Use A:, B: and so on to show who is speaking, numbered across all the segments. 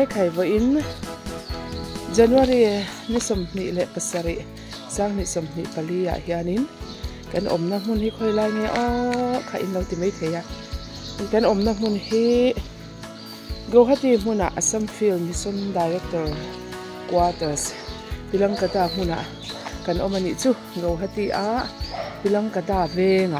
A: khai với in January ni som ni le pasari sang ni som ni pali ya hianin kan om na mun hi khoi lai nge o kha in lo ti mai theya kan om na mun hi Guwahati muna Assam Film Mission Director Quarters bilang kata muna kan omani chu Guwahati a bilang kata venga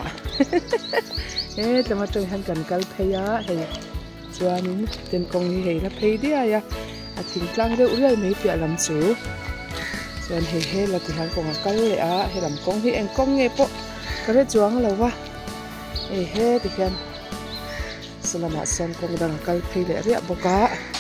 A: tama tong han kan kal pheya he chuanin ten kong hi he na phei dia ya a thing tlang de ulai mai pia lam chu chuan he la ti han kong kal le a he lam kong hi eng kong nge po kare chuang lo wa he ti hian selama san kong dang kal phei le ria boka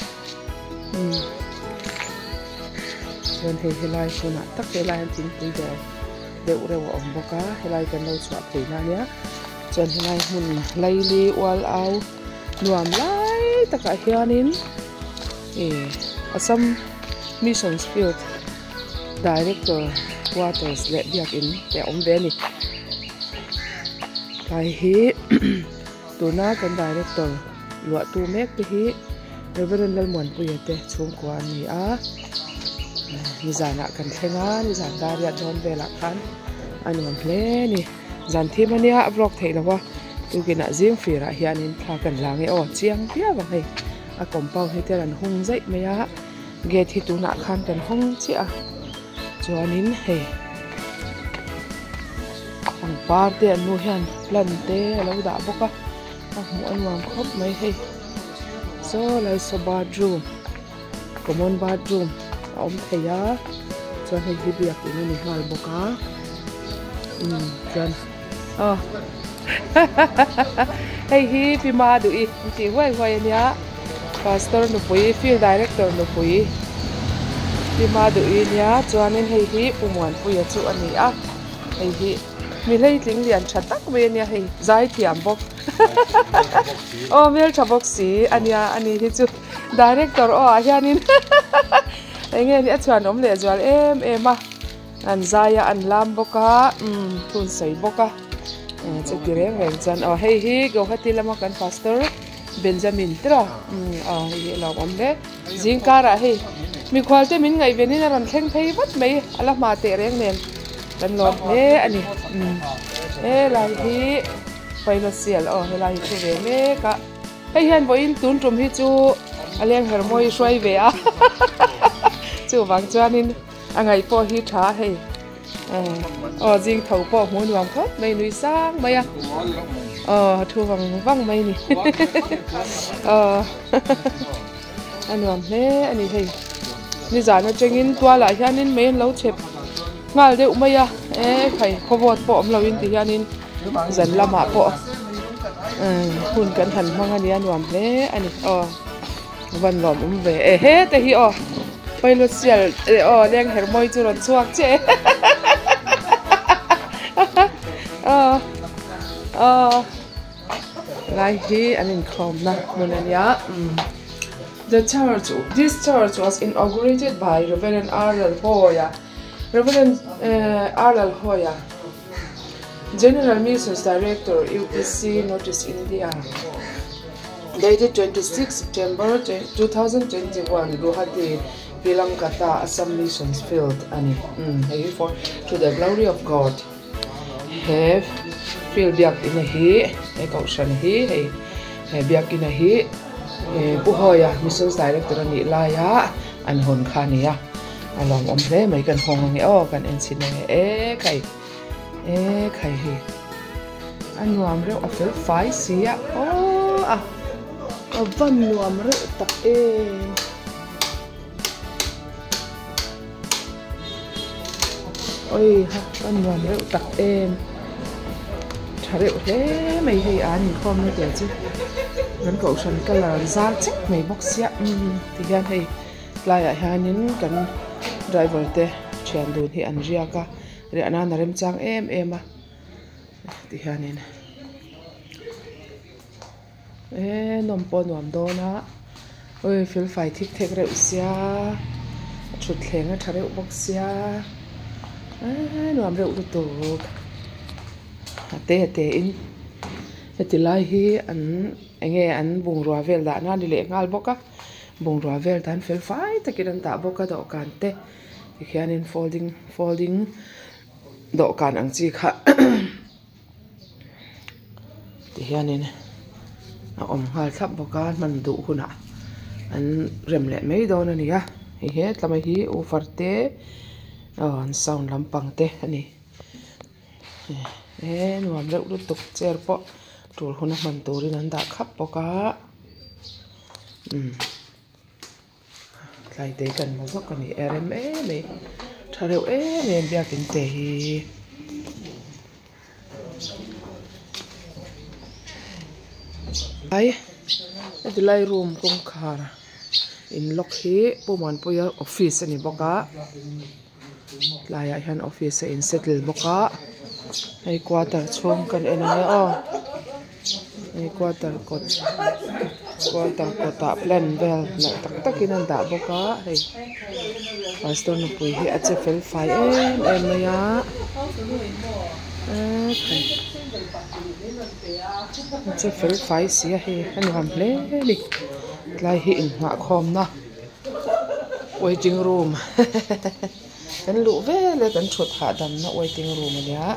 A: chuan he lai chuna tak he lai tin tin de ure wa om boka he lai kan lo chwa phei na ya chuan he lai mun lai li wal au nuam lai taka hianin Assam Mission Field Director Quarters le biak in te om ve ni kai hi tuna kan director lua tu mek te hi Reverend Lalmuan Puyate chung kwa ni a ni zana kan thenga ni zan daria don vela khan anuam hle ni zan thimania vlog theilawa tu kina jing fira hianin thla kan lange o chiang pia wa hei a compound hi teran hung zai meya gate hi tuna khan kan hung chi a chuanin hei ang parte anu hian plan te lo da boka a mu anwam khop mai hei so lai so bathroom common bathroom om theya chuan hei hi biak in ni hal boka chuan hei hi pima du I ti hoi hoi ania pastor nu pui field director nu pui pima du I nia chuanin hei hi pumuan pui chu ani a hei hi mi lei tling lian thatak ve nia hei zai thiam bok o mel thabok si ania ani hi chu director o a hianin nge ni chuan om le zwal em a an zaya an lam boka thun sei boka che direng reng chan hei hi Guwahati lama kan pastor Benjamin tra hi lo om le jingkara hei mi khwalte min ngai venin ran thleng phei vat mai ala ma te reng nen kan lon he ani lai hi financial he lai chu ve me ka hei hian boin tun tum hi chu aleng hermoi swai ve a chu wang chuanin angai po hi tha hei jing thau po hmun wang khop mai nui sang mai a thu wang mai ni anuam hle ani hei ni zana chengin twala hianin main lo chep ngal de umaya khai khowot po om lo in ti hianin zan lama po hun kan han mangani anuam hle ani van lom ve he te hi pilot sial leng hermoi chu ron chuak che lai hi anin khom na munania this church was inaugurated by Reverend Arlal Hoya, General Missions Director, UPC Northeast India. Dated 26 September 2021, Guwahati, bilang kata Assam Missions Field ani for to the glory of God. Have field biak in hi kausan hi biak in hi Puhoya Missions Director ni laya an hon khania along om le mai kan hong nge kan ensin nge kai hi anuam re offer 5 sia van nuam re tak ôi ha con nuam rượu tặc trà rượu thế mày hay án nhìn con như thế chứ vẫn cậu sẵn cái là ra chắc mày bóc xếp thì gan hay lại ở hai những cái driver te chèn đồn thì ăn riêng cả để anh ăn làm trang em à thì hai nên nôm po nôm đô na ôi phil phải thích thích rượu xia chút lén trà rượu bóc xia nuam reuh tu te in heti lai hi an enge an bung ruwa vel da na ni le ngal boka bung rua vel tan fel fai takin an dah bawk a dawhkan te tikhianin folding dawhkan ang chi kha tikhianin a awm nghal thlap bawk a hman duh hunah an rem leh mai dawn ani a he tlamai hi ufar te an sound lampang te ani nuam reuh lutuk chair pawh tul hun a hman turin an dah khap bawk a tlai te kan hmu bawk ani rem tha reuh biakin te hi ai tilai room kong khar in lock hi puman puya office ani bawk a tlaiah hian office a in settle bawk a hei quarter chhung kan en ania hei quarter kawtah plan vel na tak takin an dah bawk a hei pastor nupui hi a che fel fai em mai a che fel fai sia hi an ram hle li tlai hi in ngah khawm na waiting room kan luh vele kan thut ha dam na waiting room ania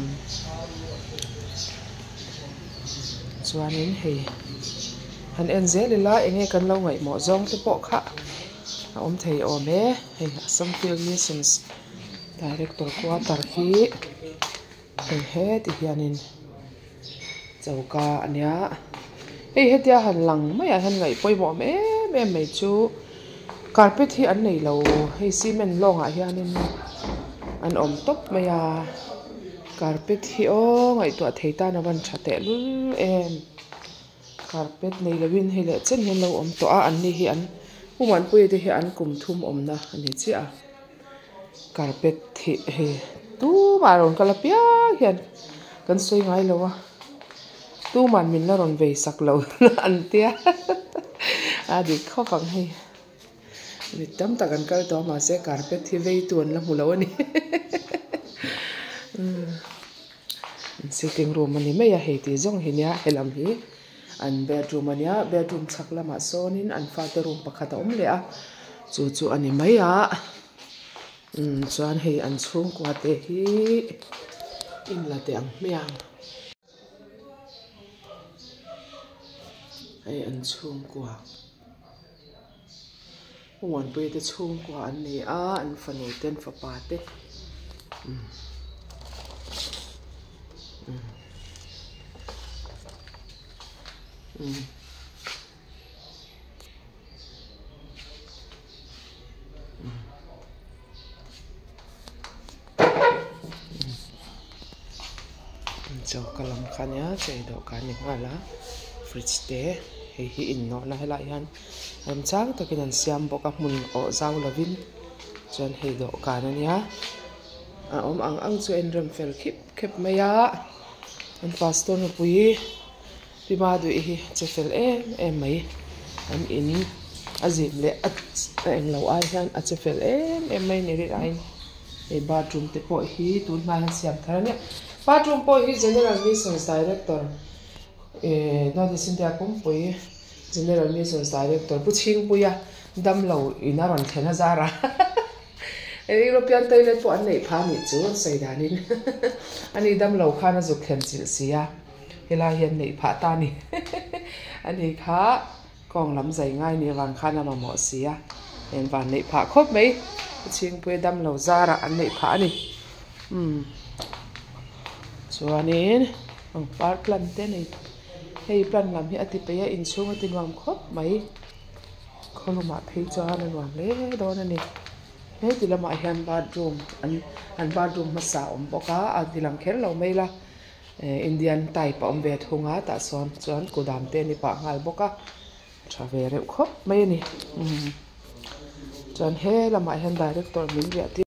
A: chuanin hei han en zelila enge kan lo ngai mo zong te pawh kha a awm thei awm e hei assam filmations director quarter hi hei he tikhianin chauka ania hei hetia han lang mai a han ngai pawimawh em mai chu carpet hi an nei lo hei cement lawngah hianin an awm top mai a carpet hi ngai tuah thei tan awan tha te lul em carpet nei lovin hei le chen hian lo awm tawh a an ni hi an puman pui te hi an kum thum awmna ani chi a carpet hi hei tu maron kala pia hian kan soi ngai lo a tu man min la ron vei sak lo an tia a di khawang hei mi tam takan kal to ma se carpet hi vei tuan la mulo ani sitting room ani mai a hei ti zong hi nia helam hi an bedroom ania bedroom chhak lama sawnin an father room pakhat a awm le a chu ani mai a chuan hei an chhungkua te hi in la te ang hmiang hei an chhungkua puan pui te chhungkua an ni a an fanei ten fapa te cho kalam khanya chei do kan ni hala fridge te hei hi in no na hela hian ram chang takin an siam boka mun o zau lovin chuan hei do kan ania a om ang chu en ram fel khep maya an pastor no pui pima du hi che fel em mai an in azim le eng lo ai hian a che fel em mai ni ri ai e bathroom te pawh hi tun ma han siam thar ania bathroom pawh hi general missions director notice india kum pui general missions director puching puya dam lo ina ron thena zara European toilet pawh an nei pha ni chu saidanin ani dam lo khana zu khem chil sia hela hian nei pha ta ni ani kha kong lam zai ngai ni wang khana ma mo sia en van nei pha khop mai puching pui dam lo zara an nei pha ni chuanin par plan te nei hei plan lam hi ati pe in chunga tinwam khop mai kholuma phei chuan an wang le don ani hei tilama hian bathroom an bathroom ma sa om boka a tilang kher lo mai la Indian type om ve thunga ta son chuan kudam te ni pa ngal boka thave re khop mai ni chuan he lama hian director min ria